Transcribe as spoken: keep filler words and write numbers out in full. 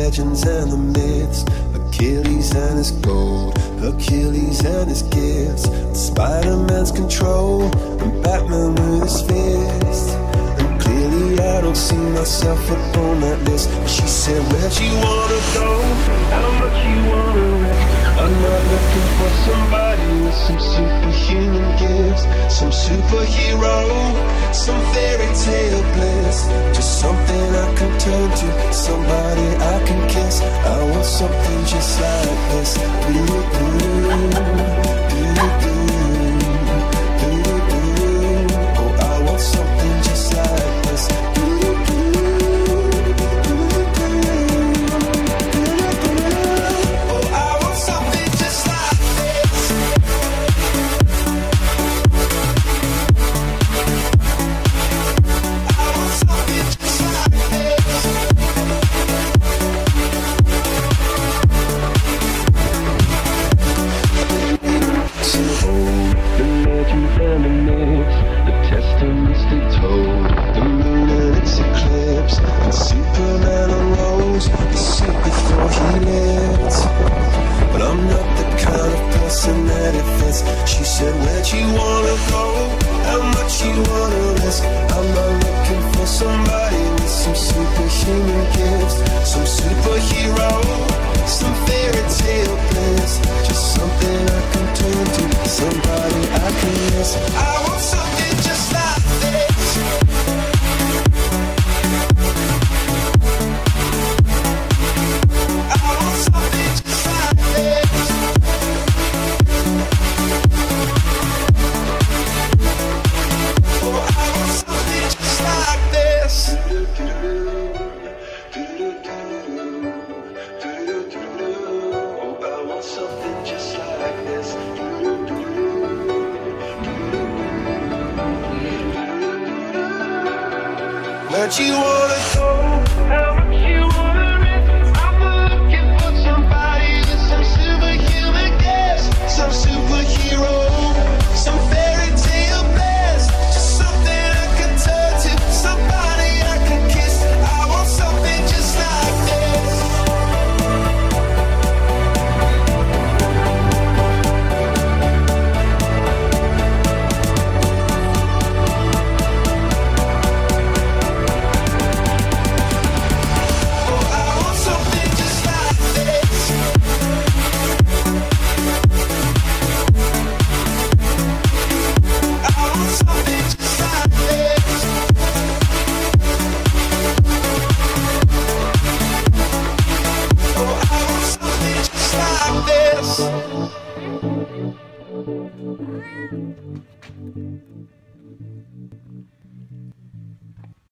legends and the myths, Achilles and his gold, Achilles and his gifts, Spider-Man's control, and Batman with his fist. And clearly I don't see myself up on that list. She said, where'd you wanna go? How much you wanna risk? I'm not looking for somebody with some superhuman gifts, some superhero, some fairy tale bliss, just something I can turn to, somebody I can kiss. I want something just like this. Oh, I want something just like this. She said, where'd you wanna go? How much you wanna risk? I'm not looking for somebody with some superhuman gifts, some superhero, some fairy tale bliss, just something I can turn to, somebody I can miss. I want something just like this. I want something just like this. Where'd you wanna go?